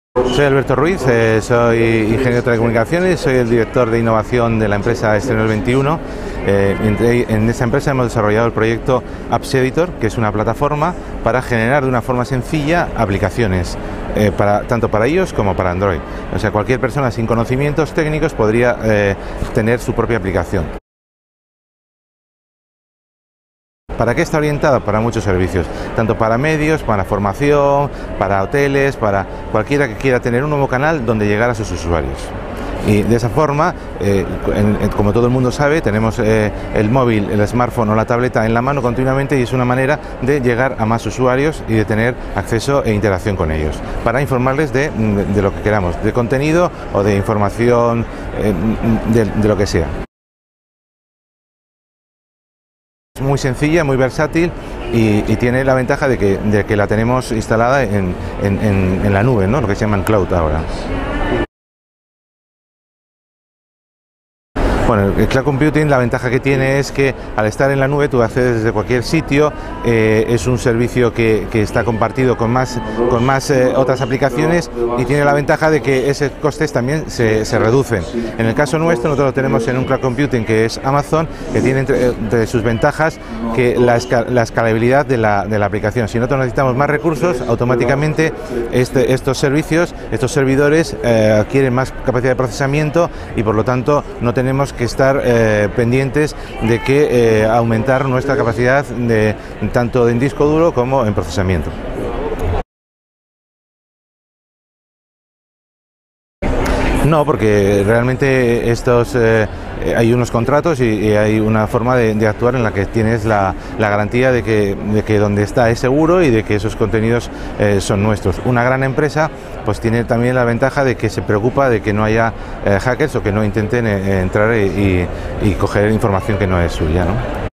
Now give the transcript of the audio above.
Soy Alberto Ruiz, soy ingeniero de telecomunicaciones, soy el director de innovación de la empresa Exterior 21. En esta empresa hemos desarrollado el proyecto Apps Editor, que es una plataforma para generar de una forma sencilla aplicaciones, tanto para iOS como para Android. O sea, cualquier persona sin conocimientos técnicos podría tener su propia aplicación. ¿Para qué está orientada? Para muchos servicios, tanto para medios, para formación, para hoteles, para cualquiera que quiera tener un nuevo canal donde llegar a sus usuarios. Y de esa forma, como todo el mundo sabe, tenemos el móvil, el smartphone o la tableta en la mano continuamente y es una manera de llegar a más usuarios y de tener acceso e interacción con ellos, para informarles de lo que queramos, de contenido o de información, de lo que sea. Muy sencilla, muy versátil y tiene la ventaja de que la tenemos instalada en la nube, ¿no? Lo que se llama en cloud ahora. Bueno, el cloud computing, la ventaja que tiene es que al estar en la nube tú accedes desde cualquier sitio, es un servicio que está compartido con más otras aplicaciones y tiene la ventaja de que esos costes también se reducen. En el caso nuestro, nosotros lo tenemos en un cloud computing que es Amazon, que tiene entre sus ventajas que la escalabilidad de la aplicación. Si nosotros necesitamos más recursos, automáticamente estos servicios, estos servidores adquieren más capacidad de procesamiento y por lo tanto no tenemos que estar pendientes de que aumentar nuestra capacidad tanto en disco duro como en procesamiento. No, porque realmente hay unos contratos y hay una forma de actuar en la que tienes la garantía de que donde está es seguro y de que esos contenidos son nuestros. Una gran empresa pues tiene también la ventaja de que se preocupa de que no haya hackers o que no intenten entrar y coger información que no es suya, ¿no?